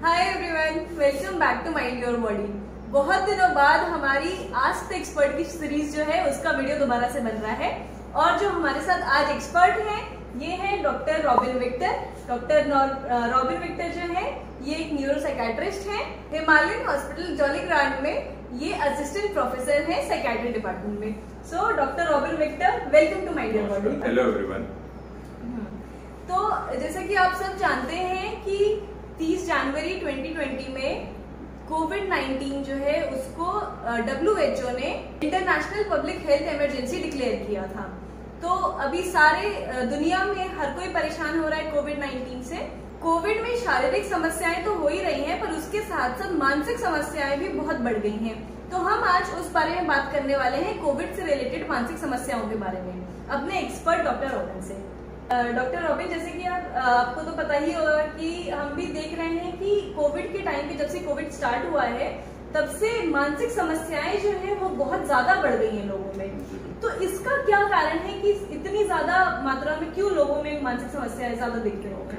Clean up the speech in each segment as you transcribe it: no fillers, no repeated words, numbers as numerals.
Hi everyone, welcome back to mind your body. बहुत दिनों बाद हमारी आस्क द एक्सपर्ट की सीरीज जो है उसका वीडियो दोबारा से बन रहा है और जो हमारे साथ आज एक्सपर्ट हैं ये है doctor Robin Victor. Doctor Robin Victor जो है ये एक न्यूरोसाइकेट्रिस्ट हैं। हिमालयन हॉस्पिटल जॉलीग्रांट में ये असिस्टेंट प्रोफेसर हैं साइकेट्री डिपार्टमेंट में। So doctor Robin Victor, welcome to mind your body. Hello everyone. तो जैसा कि आप सब जानते हैं कि 30 जनवरी 2020 में कोविड-19 जो है उसको WHO ने international public health emergency declare किया था। तो अभी सारे दुनिया में हर कोई परेशान हो रहा है कोविड-19 से। कोविड में शारीरिक समस्याएं तो हो ही रही हैं, पर उसके साथ साथ मानसिक समस्याएं भी बहुत बढ़ गई हैं। तो हम आज उस बारे में बात करने वाले हैं, कोविड से रिलेटेड मानसिक समस्याओं के बारे में, अपने एक्सपर्ट डॉक्टर रॉबिन से। डॉक्टर रॉबिन, जैसे कि आपको तो पता ही होगा कि हम भी देख रहे हैं कि कोविड के टाइम पे, जब से कोविड स्टार्ट हुआ है तब से मानसिक समस्याएं जो है वो बहुत ज्यादा बढ़ गई हैं लोगों में। तो इसका क्या कारण है कि इतनी ज्यादा मात्रा में क्यों लोगों में मानसिक समस्याएं ज्यादा दिख रही हैं?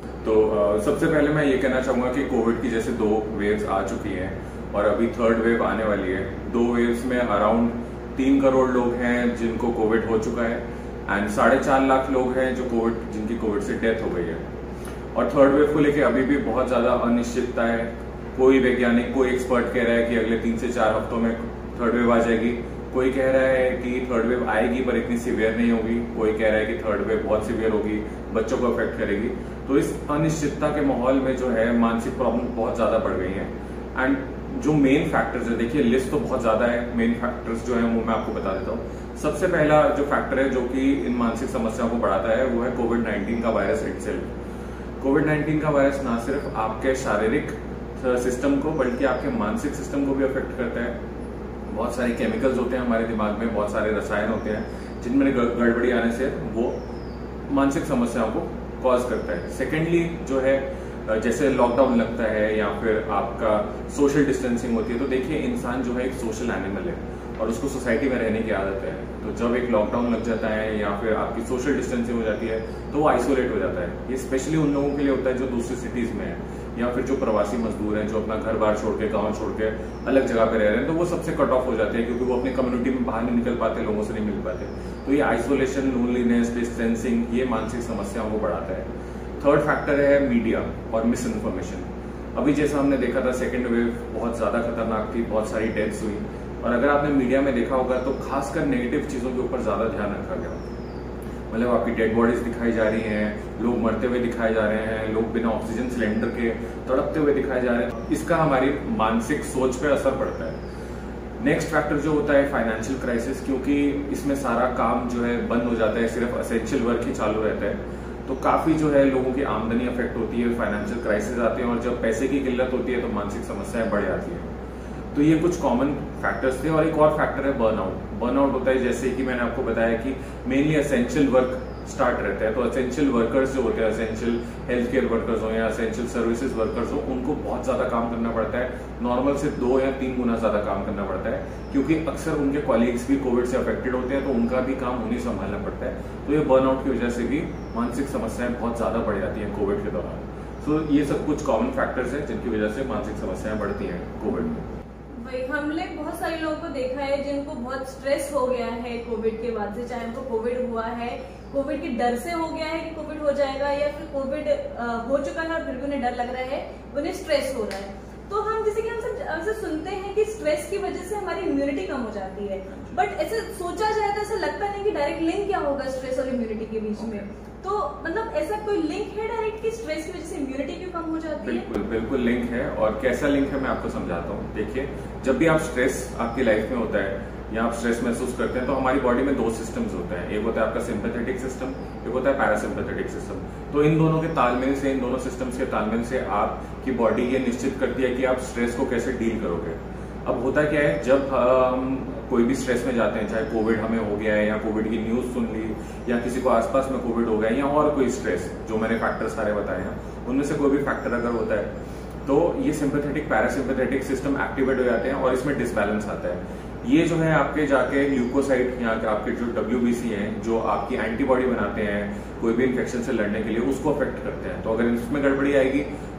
तो सबसे पहले मैं ये कहना चाहूंगा कि कोविड की जैसे 2 वेव्स आ चुकी हैं और अभी 3rd वेव आने वाली है। 2 वेव्स में अराउंड 3 करोड़ लोग हैं जिनको कोविड हो चुका है एंड 4.5 लाख लोग हैं जो जिनकी कोविड से डेथ हो गई है। और 3rd वेव को लेके अभी भी बहुत ज्यादा अनिश्चितता है। कोई वैज्ञानिक, कोई एक्सपर्ट कह रहा है कि अगले 3 से 4 हफ्तों में 3rd वेव आ जाएगी। कोई कह रहा है कि 3rd वेव आएगी पर इतनी सीवियर नहीं होगी। कोई कह रहा है कि 3rd वेव बहुत सीवियर होगी, बच्चों को अफेक्ट करेगी। तो इस अनिश्चितता के माहौल में जो है मानसिक प्रॉब्लम बहुत ज्यादा बढ़ गई है। एंड जो मेन फैक्टर्स है, देखिए लिस्ट तो बहुत ज्यादा है, मेन फैक्टर्स जो है वो मैं आपको बता देता हूँ। सबसे पहला जो फैक्टर है जो कि इन मानसिक समस्याओं को बढ़ाता है वो है कोविड-19 का वायरस इटसेल्फ। कोविड-19 का वायरस ना सिर्फ आपके शारीरिक सिस्टम को बल्कि आपके मानसिक सिस्टम को भी अफेक्ट करता है। बहुत सारे केमिकल्स होते हैं हमारे दिमाग में, बहुत सारे रसायन होते हैं जिनमें गड़बड़ी आने से वो मानसिक समस्याओं को कॉज करता है। सेकेंडली जो है जैसे लॉकडाउन लगता है या फिर आपका सोशल डिस्टेंसिंग होती है, तो देखिए इंसान जो है एक सोशल एनिमल है और उसको सोसाइटी में रहने की आदत है। तो जब एक लॉकडाउन लग जाता है या फिर आपकी सोशल डिस्टेंसिंग हो जाती है तो वो आइसोलेट हो जाता है। ये स्पेशली उन लोगों के लिए होता है जो दूसरी सिटीज में है या फिर जो प्रवासी मजदूर हैं, जो अपना घर बार छोड़ के, गाँव छोड़ के अलग जगह पे रह रहे हैं, तो वो सबसे कट ऑफ हो जाते हैं क्योंकि वो अपनी कम्युनिटी में बाहर नहीं निकल पाते, लोगों से नहीं मिल पाते। तो ये आइसोलेशन, लोनलीनेस, डिस्टेंसिंग, ये मानसिक समस्याओं को बढ़ाता है। 3rd फैक्टर है मीडिया और मिस इन्फॉर्मेशन। अभी जैसा हमने देखा था 2nd वेव बहुत ज्यादा खतरनाक थी, बहुत सारी डेथ्स हुई और अगर आपने मीडिया में देखा होगा तो खासकर नेगेटिव चीजों के ऊपर ज्यादा ध्यान रखा गया। मतलब आपकी डेड बॉडीज दिखाई जा रही हैं, लोग मरते हुए दिखाए जा रहे हैं, लोग बिना ऑक्सीजन सिलेंडर के तड़पते हुए दिखाए जा रहे हैं। इसका हमारी मानसिक सोच पे असर पड़ता है। नेक्स्ट फैक्टर जो होता है फाइनेंशियल क्राइसिस, क्योंकि इसमें सारा काम जो है बंद हो जाता है, सिर्फ एसेंशियल वर्क ही चालू रहता है, तो काफी जो है लोगों की आमदनी अफेक्ट होती है, फाइनेंशियल क्राइसिस आते हैं और जब पैसे की किल्लत होती है तो मानसिक समस्याएं बढ़ जाती है। तो ये कुछ कॉमन फैक्टर्स थे। और एक और फैक्टर है बर्नआउट। बर्नआउट होता है जैसे कि मैंने आपको बताया कि मेनली एसेंशियल वर्क स्टार्ट रहता है, तो एसेंशियल वर्कर्स जो होते हैं, एसेंशियल हेल्थ केयर वर्कर्स हो या एसेंशियल सर्विसेज वर्कर्स हो, उनको बहुत ज्यादा काम करना पड़ता है। नॉर्मल से 2 या 3 गुना ज्यादा काम करना पड़ता है क्योंकि अक्सर उनके कॉलीग्स भी कोविड से अफेक्टेड होते हैं, तो उनका भी काम उन्हें संभालना पड़ता है। तो ये बर्नआउट की वजह से भी मानसिक समस्याएं बहुत ज्यादा बढ़ जाती हैं कोविड के दौरान। तो ये सब कुछ कॉमन फैक्टर्स हैं जिनकी वजह से मानसिक समस्याएं बढ़ती हैं कोविड में। हमने बहुत सारे लोगों को देखा है जिनको बहुत स्ट्रेस हो गया है कोविड के बाद से, चाहे उनको कोविड हुआ है, कोविड के डर से हो गया है कि कोविड हो जाएगा, या फिर कोविड हो चुका है और फिर भी उन्हें डर लग रहा है, उन्हें स्ट्रेस हो रहा है। तो हम जैसे कि हम सब सुनते हैं कि स्ट्रेस की वजह से हमारी इम्यूनिटी कम हो जाती है, बट ऐसे सोचा जाए तो ऐसा लगता नहीं कि डायरेक्ट लिंक क्या होगा स्ट्रेस और इम्यूनिटी के बीच में। तो मतलब ऐसा कोई लिंक है डायरेक्ट कि स्ट्रेस की वजह से इम्यूनिटी क्यों कम हो जाती है? बिल्कुल बिल्कुल लिंक है। और कैसा लिंक है मैं आपको समझाता हूँ। देखिए, जब भी आप स्ट्रेस आपकी लाइफ में होता है या आप स्ट्रेस महसूस करते हैं तो हमारी बॉडी में 2 सिस्टम्स होते हैं। एक होता है आपका सिंपैथेटिक सिस्टम, एक होता है पैरासिम्पैथेटिक सिस्टम। तो इन दोनों के तालमेल से, इन दोनों सिस्टम्स के तालमेल से आपकी बॉडी ये निश्चित करती है कि आप स्ट्रेस को कैसे डील करोगे। अब होता क्या है, जब हम कोई भी स्ट्रेस में जाते हैं, चाहे कोविड हमें हो गया है या कोविड की न्यूज सुन ली या किसी को आसपास में कोविड हो गया या और कोई स्ट्रेस, जो मैंने फैक्टर सारे बताए हैं उनमें से कोई भी फैक्टर अगर होता है तो ये सिंपैथेटिक पैरासिम्पैथेटिक सिस्टम एक्टिवेट हो जाते हैं और इसमें डिसबैलेंस आता है। ये जो है आपके जाके ल्यूकोसाइट या आपके जो WBC हैं, जो आपकी एंटीबॉडी बनाते हैं कोई भी इन्फेक्शन से लड़ने के लिए, उसको अफेक्ट करते हैं। तो अगर इसमें गड़बड़ी आएगी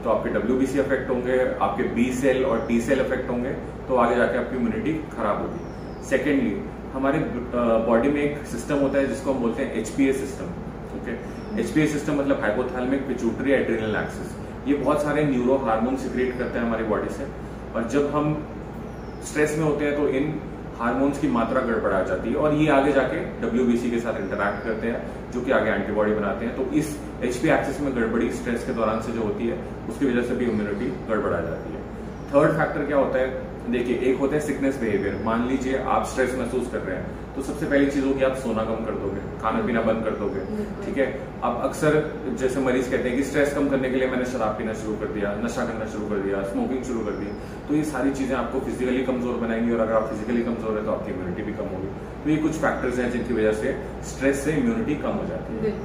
तो आपके WBC अफेक्ट होंगे, आपके B सेल और T सेल अफेक्ट होंगे, तो आगे जाके आपकी इम्यूनिटी खराब होगी। सेकेंडली, हमारे बॉडी में एक सिस्टम होता है जिसको हम बोलते हैं HPA system. Okay, HPA system मतलब हाइपोथैलेमिक पिट्यूटरी एड्रिनल एक्सिस। ये बहुत सारे न्यूरो हार्मोन सिक्रेट करते हैं हमारी बॉडी से, और जब हम स्ट्रेस में होते हैं तो इन हार्मोन्स की मात्रा गड़बड़ा जाती है और ये आगे जाके WBC के साथ इंटरैक्ट करते हैं, जो कि आगे एंटीबॉडी बनाते हैं। तो इस HPA एक्सिस में गड़बड़ी स्ट्रेस के दौरान से जो होती है उसकी वजह से भी इम्यूनिटी गड़बड़ा जाती है। थर्ड फैक्टर क्या होता है, देखिए, एक होता है सिकनेस बिहेवियर। मान लीजिए आप स्ट्रेस महसूस कर रहे हैं, तो सबसे पहली चीज होगी आप सोना कम कर दोगे, खाना पीना बंद कर दोगे। ठीक है, अब अक्सर जैसे मरीज कहते हैं कि स्ट्रेस कम करने के लिए मैंने शराब पीना शुरू कर दिया, नशा करना शुरू कर दिया, स्मोकिंग शुरू कर दी, तो ये सारी चीजें आपको फिजिकली कमजोर बनाएंगी, और अगर आप फिजिकली कमजोर है तो आपकी इम्यूनिटी भी कम होगी। तो ये कुछ फैक्टर्स हैं जिनकी वजह से स्ट्रेस से इम्यूनिटी कम हो जाती है।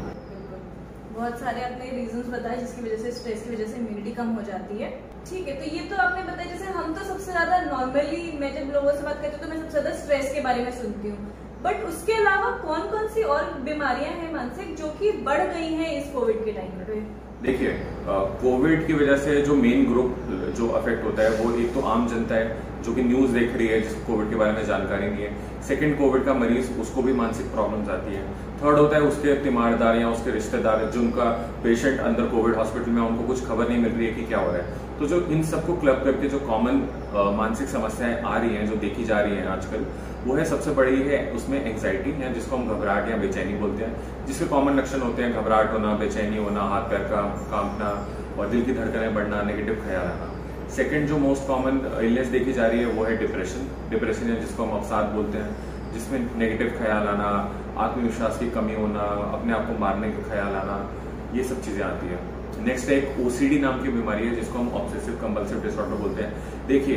बहुत सारे आपने रीजंस बताए जिसकी वजह से, स्ट्रेस की वजह से इम्यूनिटी कम हो जाती है। ठीक है, तो ये तो आपने बताया। जैसे हम तो सबसे ज्यादा नॉर्मली, मैं जब लोगों से बात करती हूँ तो मैं सबसे ज्यादा स्ट्रेस के बारे में सुनती हूँ, बट उसके अलावा कौन कौन सी और बीमारियां हैं मानसिक जो कि बढ़ गई हैं इस कोविड के टाइम पे? देखिए, कोविड की वजह से जो मेन ग्रुप जो अफेक्ट होता है वो एक तो आम जनता है जो कि न्यूज देख रही है, जिसको कोविड के बारे में जानकारी नहीं है। सेकंड, कोविड का मरीज, उसको भी मानसिक प्रॉब्लम्स आती है। थर्ड होता है उसके तीमारदार या उसके रिश्तेदार जिनका पेशेंट अंदर कोविड हॉस्पिटल में, उनको कुछ खबर नहीं मिल रही है कि क्या हो रहा है। तो जो इन सबको क्लब करके जो कॉमन मानसिक समस्याएं आ रही हैं, जो देखी जा रही हैं आजकल, वो है सबसे बड़ी है उसमें एंग्जाइटी है, जिसको हम घबराहट या बेचैनी बोलते हैं, जिसके कॉमन लक्षण होते हैं घबराहट होना, बेचैनी होना, हाथ पैर का कांपना और दिल की धड़कनें बढ़ना, नेगेटिव ख्याल आना। सेकंड जो मोस्ट कॉमन इलनेस देखी जा रही है वो है डिप्रेशन। डिप्रेशन है जिसको हम अवसाद बोलते हैं, जिसमें नेगेटिव ख्याल आना, आत्मविश्वास की कमी होना, अपने आप को मारने का ख्याल आना, ये सब चीजें आती है। नेक्स्ट एक OCD नाम की बीमारी है जिसको हम ऑब्सेसिव कंपल्सिव डिसऑर्डर बोलते हैं। देखिए,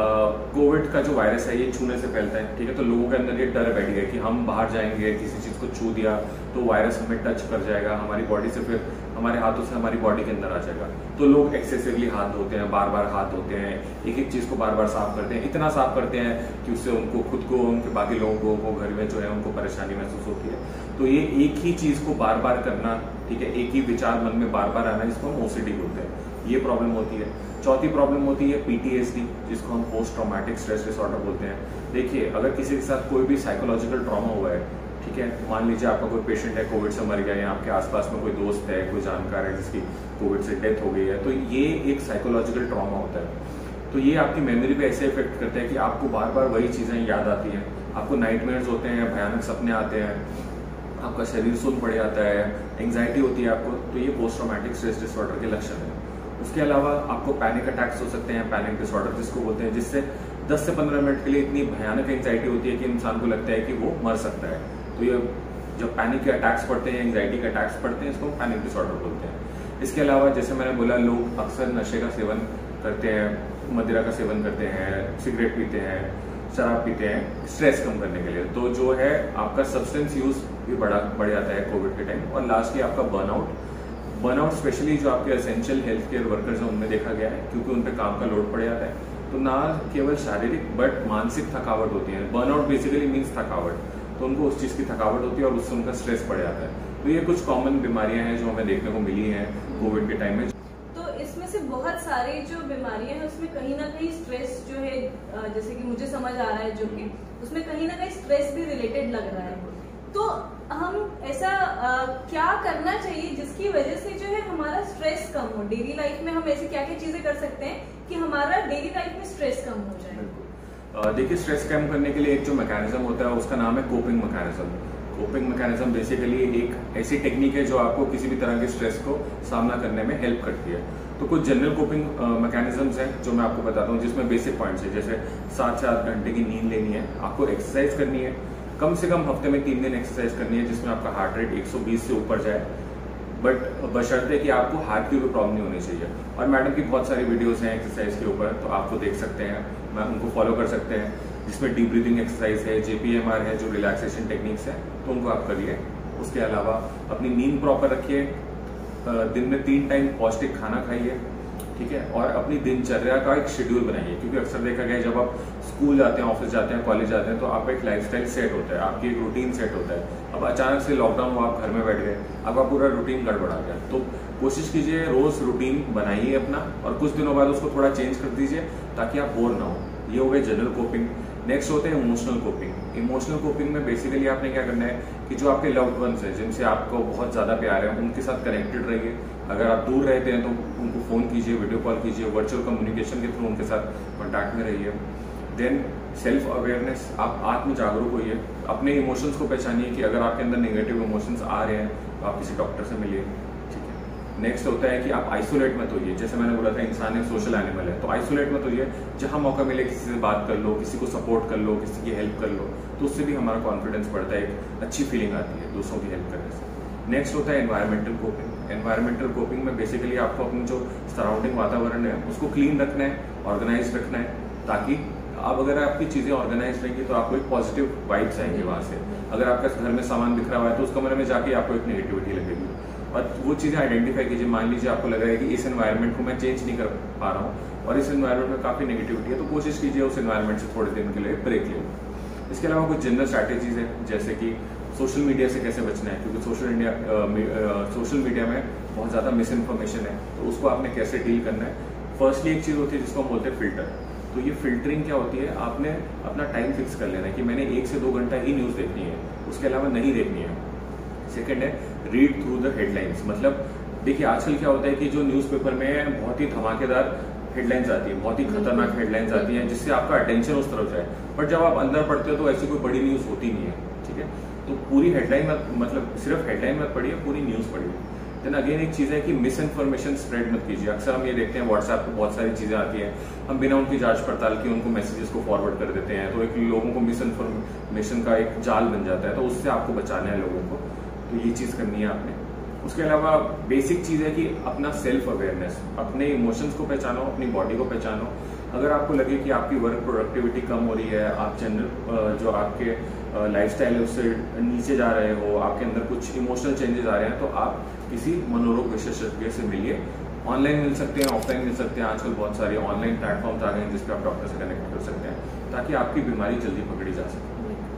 कोविड का जो वायरस है ये छूने से फैलता है। ठीक है, तो लोगों के अंदर ये डर बैठ गया कि हम बाहर जाएंगे, किसी चीज को छू दिया तो वायरस हमें टच कर जाएगा, हमारी बॉडी से, फिर हमारे हाथों से हमारी बॉडी के अंदर आ जाएगा। तो लोग एक्सेसिवली हाथ धोते हैं, बार बार हाथ धोते हैं, एक एक चीज को बार बार साफ करते हैं, इतना साफ करते हैं कि उससे उनको खुद को, उनके बाकी लोगों को घर में जो है उनको परेशानी महसूस होती है। तो ये एक ही चीज को बार बार करना, ठीक है, एक ही विचार मन में बार बार आना, जिसको हम OCD बोलते हैं, ये प्रॉब्लम होती है। चौथी प्रॉब्लम होती है PTSD, जिसको हम पोस्ट ट्रॉमेटिक स्ट्रेस डिसऑर्डर बोलते हैं। देखिए, अगर किसी के साथ कोई भी साइकोलॉजिकल ट्रॉमा हुआ है, ठीक है, मान लीजिए आपका कोई पेशेंट है, कोविड से मर गया, या आपके आसपास में कोई दोस्त है, कोई जानकार है जिसकी कोविड से डेथ हो गई है, तो ये एक साइकोलॉजिकल ट्रॉमा होता है। तो ये आपकी मेमोरी पे ऐसे इफेक्ट करता है कि आपको बार बार वही चीजें याद आती हैं, आपको नाइटमेयर्स होते हैं, भयानक सपने आते हैं, आपका शरीर सुन्न पड़ जाता है, एंग्जाइटी होती है आपको। तो ये पोस्ट ट्रॉमेटिक स्ट्रेस डिसऑर्डर के लक्षण है। उसके अलावा आपको पैनिक अटैक्स हो सकते हैं, पैनिक डिसऑर्डर जिसको बोलते हैं, जिससे 10 से 15 मिनट के लिए इतनी भयानक एंग्जाइटी होती है कि इंसान को लगता है कि वो मर सकता है। तो ये जब पैनिक के अटैक्स पड़ते हैं, एंग्जाइटी के अटैक्स पड़ते हैं, इसको पैनिक डिसऑर्डर बोलते हैं। इसके अलावा जैसे मैंने बोला, लोग अक्सर नशे का सेवन करते हैं, मदिरा का सेवन करते हैं, सिगरेट पीते हैं, शराब पीते हैं स्ट्रेस कम करने के लिए। तो जो है आपका सब्सटेंस यूज भी बढ़ जाता है कोविड के टाइम। और लास्टली आपका बर्नआउट स्पेशली जो आपके एसेंशियल हेल्थ केयर वर्कर्स हैं उनमें देखा गया है, क्योंकि उन पर काम का लोड पड़ जाता है। तो ना केवल शारीरिक बट मानसिक थकावट होती है। बर्नआउट बेसिकली मीन्स थकावट, तो उनको उस चीज की थकावट होती है और उससे उनका स्ट्रेस बढ़ जाता है। तो ये कुछ कॉमन बीमारियां हैं जो हमें देखने को मिली हैं कोविड के टाइम में। तो इसमें से बहुत सारी जो बीमारियां हैं उसमें कहीं ना कहीं स्ट्रेस जो है, जैसे कि मुझे समझ आ रहा है, जो कि उसमें कहीं ना कहीं स्ट्रेस भी रिलेटेड लग रहा है। तो हम ऐसा क्या करना चाहिए जिसकी वजह से जो है हमारा स्ट्रेस कम हो? डेली लाइफ में हम ऐसी क्या क्या चीजें कर सकते हैं कि हमारा डेली लाइफ में स्ट्रेस कम हो जाए? देखिए, स्ट्रेस कम करने के लिए एक जो मैकेनिज्म होता है उसका नाम है coping mechanism. Coping mechanism basically एक ऐसी टेक्निक है जो आपको किसी भी तरह के स्ट्रेस को सामना करने में हेल्प करती है। तो कुछ जनरल कोपिंग मैकेनिज्म्स हैं जो मैं आपको बताता हूँ, जिसमें बेसिक पॉइंट्स है, जैसे 7 से 8 घंटे की नींद लेनी है, आपको एक्सरसाइज करनी है, कम से कम हफ्ते में 3 दिन एक्सरसाइज करनी है जिसमें आपका हार्ट रेट 120 से ऊपर जाए, बट बशर्ते कि आपको हार्ट की कोई प्रॉब्लम नहीं होनी चाहिए। और मैडम की बहुत सारी वीडियोस हैं एक्सरसाइज के ऊपर, तो आपको देख सकते हैं, मैं उनको फॉलो कर सकते हैं, जिसमें डीप ब्रीदिंग एक्सरसाइज है, JPMR है, जो रिलैक्सेशन टेक्निक्स है, तो उनको आप करिए। उसके अलावा अपनी नींद प्रॉपर रखिए, दिन में 3 टाइम पौष्टिक खाना खाइए, ठीक है, और अपनी दिनचर्या का एक शेड्यूल बनाइए, क्योंकि अक्सर देखा गया है जब आप स्कूल जाते हैं, ऑफिस जाते हैं, कॉलेज जाते हैं, तो आपका एक लाइफस्टाइल सेट होता है, आपकी एक रूटीन सेट होता है। अब अचानक से लॉकडाउन हुआ, आप घर में बैठ गए, आपका पूरा रूटीन गड़बड़ा गया। तो कोशिश कीजिए रोज रूटीन बनाइए अपना, और कुछ दिनों बाद उसको थोड़ा चेंज कर दीजिए ताकि आप बोर ना हो। ये हो गए जनरल कोपिंग। नेक्स्ट होते हैं इमोशनल कोपिंग। इमोशनल कोपिंग में बेसिकली आपने क्या करना है कि जो आपके लव्ड वंस हैं, जिनसे आपको बहुत ज्यादा प्यार है, उनके साथ कनेक्टेड रहिए। अगर आप दूर रहते हैं तो उनको फोन कीजिए, वीडियो कॉल कीजिए, वर्चुअल कम्युनिकेशन के थ्रू उनके साथ कॉन्टैक्ट में रहिए। देन सेल्फ अवेयरनेस, आप आत्म जागरूक होइए, अपने इमोशंस को पहचानिए कि अगर आपके अंदर नेगेटिव इमोशंस आ रहे हैं तो आप किसी डॉक्टर से मिलिए। ठीक है। नेक्स्ट होता है कि आप आइसोलेट मत होइए। जैसे मैंने बोला था इंसान एक सोशल एनिमल है, तो आइसोलेट मत होइए। जहां मौका मिले किसी से बात कर लो, किसी को सपोर्ट कर लो, किसी की हेल्प कर लो, तो उससे भी हमारा कॉन्फिडेंस बढ़ता है, एक अच्छी फीलिंग आती है दूसरों की हेल्प करने से। नेक्स्ट होता है एनवायरमेंटल कोपिंग। एनवायरमेंटल कोपिंग में बेसिकली आपको अपनी जो सराउंडिंग वातावरण है उसको क्लीन रखना है, ऑर्गेनाइज रखना है, ताकि अब अगर आपकी चीजें ऑर्गेनाइज रहेंगी तो आपको एक पॉजिटिव वाइब्स आएंगे वहां से। अगर आपके घर में सामान बिखरा हुआ है तो उस कमरे में जाके आपको एक नेगेटिविटी लगेगी, और वो चीजें आइडेंटिफाई कीजिए। मान लीजिए आपको लग रहा है कि इस एनवायरनमेंट को मैं चेंज नहीं कर पा रहा हूँ और इस एनवायरनमेंट में काफी नेगेटिविटी है, तो कोशिश कीजिए उस एनवायरनमेंट से थोड़े दिन के लिए ब्रेक ले। इसके अलावा कुछ जनरल स्ट्रैटेजीज है, जैसे कि सोशल मीडिया से कैसे बचना है, क्योंकि सोशल मीडिया में बहुत ज्यादा मिस इन्फॉर्मेशन है, तो उसको आपने कैसे डील करना है। फर्स्टली एक चीज होती है जिसको हम बोलते हैं फिल्टर। तो ये फिल्टरिंग क्या होती है, आपने अपना टाइम फिक्स कर लेना है कि मैंने 1 से 2 घंटा ही न्यूज देखनी है, उसके अलावा नहीं देखनी है। सेकंड है रीड थ्रू द हेडलाइंस। मतलब देखिए आजकल क्या होता है कि जो न्यूज़पेपर में बहुत ही धमाकेदार हेडलाइंस आती है, बहुत ही खतरनाक हेडलाइंस आती हैं, जिससे आपका अटेंशन उस तरफ जाए, बट जब आप अंदर पढ़ते हो तो ऐसी कोई बड़ी न्यूज होती नहीं है। ठीक है, तो पूरी हेडलाइन मतलब सिर्फ हेडलाइन मत पढ़िए, पूरी न्यूज पढ़िए। देन अगेन एक चीज है कि मिस इन्फॉर्मेशन स्प्रेड मत कीजिए। अक्सर हम ये देखते हैं व्हाट्सएप पे बहुत सारी चीजें आती हैं, हम बिना उनकी जांच पड़ताल की उनको मैसेजेस को फॉरवर्ड कर देते हैं, तो एक लोगों को मिस इन्फॉर्मेशन का एक जाल बन जाता है, तो उससे आपको बचाना है लोगों को, तो ये चीज करनी है आपने। उसके अलावा बेसिक चीज है कि अपना सेल्फ अवेयरनेस, अपने इमोशंस को पहचानो, अपनी बॉडी को पहचानो। अगर आपको लगे कि आपकी वर्क प्रोडक्टिविटी कम हो रही है, आप जनरल जो आपके लाइफस्टाइल है उससे नीचे जा रहे हो, आपके अंदर कुछ इमोशनल चेंजेस आ रहे हैं, तो आप किसी मनोरोग विशेषज्ञ से मिलिए। ऑनलाइन मिल सकते हैं, ऑफलाइन मिल सकते हैं। आजकल बहुत सारे ऑनलाइन प्लेटफॉर्म्स आ गए हैं जिसपे आप डॉक्टर से कनेक्ट कर सकते हैं, ताकि आपकी बीमारी जल्दी पकड़ी जा सके।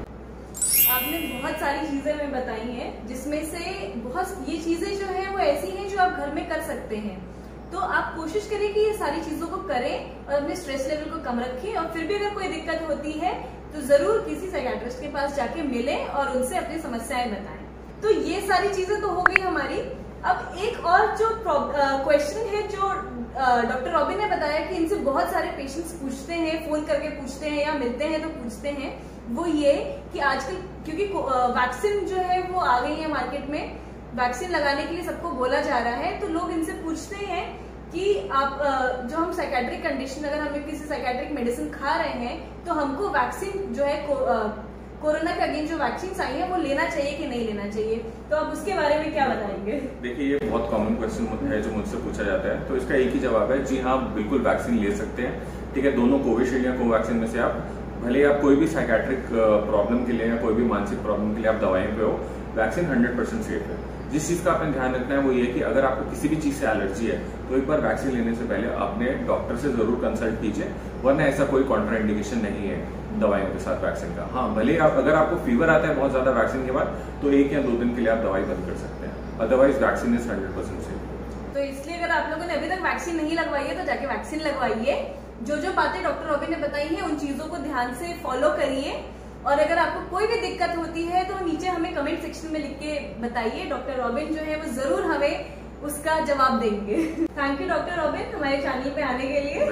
आपने बहुत सारी चीजें हमें बताई हैं, जिसमें से बहुत ये चीजें जो है वो ऐसी हैं जो आप घर में कर सकते हैं। तो आप कोशिश करें कि ये सारी चीजों को करें और अपने स्ट्रेस लेवल को कम रखें, और फिर भी अगर कोई दिक्कत होती है तो जरूर किसी साइकियाट्रिस्ट के पास जाके मिलें और उनसे अपनी समस्याएं बताएं। तो ये सारी चीजें तो हो गई हमारी। अब एक और जो क्वेश्चन है जो डॉक्टर रॉबिन ने बताया कि इनसे बहुत सारे पेशेंट्स पूछते हैं, फोन करके पूछते हैं या मिलते हैं तो पूछते हैं, वो ये कि आजकल क्योंकि वैक्सीन जो है वो आ गई है मार्केट में, वैक्सीन लगाने के लिए सबको बोला जा रहा है, तो लोग इनसे पूछते हैं कि आप जो हम साइकेट्रिक कंडीशन, अगर हम किसी साइकेट्रिक मेडिसिन खा रहे हैं तो हमको वैक्सीन जो है कोरोना के अगेंस्ट जो वैक्सीन आई है वो लेना चाहिए कि नहीं लेना चाहिए, तो आप उसके बारे में क्या बताएंगे? देखिए ये बहुत कॉमन क्वेश्चन है जो मुझसे पूछा जाता है, तो इसका एक ही जवाब है, जी हाँ बिल्कुल वैक्सीन ले सकते हैं। ठीक है, दोनों कोविशील्ड या कोवैक्सीन में से आप भले आप कोई भी साइकेट्रिक प्रॉब्लम के लिए या कोई भी मानसिक प्रॉब्लम के लिए आप दवाइयों पे हो, वैक्सीन 100% सेफ है। जिस चीज का आपने ध्यान रखना है वो ये कि अगर आपको किसी भी चीज से एलर्जी है तो एक बार वैक्सीन लेने से पहले अपने डॉक्टर से जरूर कंसल्ट कीजिए, वरना ऐसा कोई कॉन्ट्राइंडिकेशन नहीं है दवाइयों के साथ वैक्सीन का। हाँ, भले आप अगर आपको फीवर आता है बहुत ज्यादा वैक्सीन के बाद, तो 1 या 2 दिन के लिए आप दवाई बंद कर सकते हैं, अदरवाइज वैक्सीन इज 100% सेफ। तो इसलिए अगर आप लोगों ने अभी तक वैक्सीन नहीं लगवाई है तो जाके वैक्सीन लगवाइए। जो जो बातें डॉक्टर रॉबिन ने बताई हैं उन चीजों को ध्यान से फॉलो करिए, और अगर आपको कोई भी दिक्कत होती है तो नीचे हमें कमेंट सेक्शन में लिख के बताइए। डॉक्टर रॉबिन जो है वो जरूर हमें उसका जवाब देंगे। थैंक यू डॉक्टर रॉबिन हमारे चैनल पे आने के लिए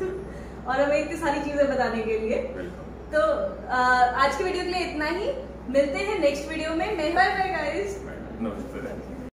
और हमें इतनी सारी चीजें बताने के लिए। तो आज के वीडियो के लिए इतना ही, मिलते हैं नेक्स्ट वीडियो में। Bye bye guys.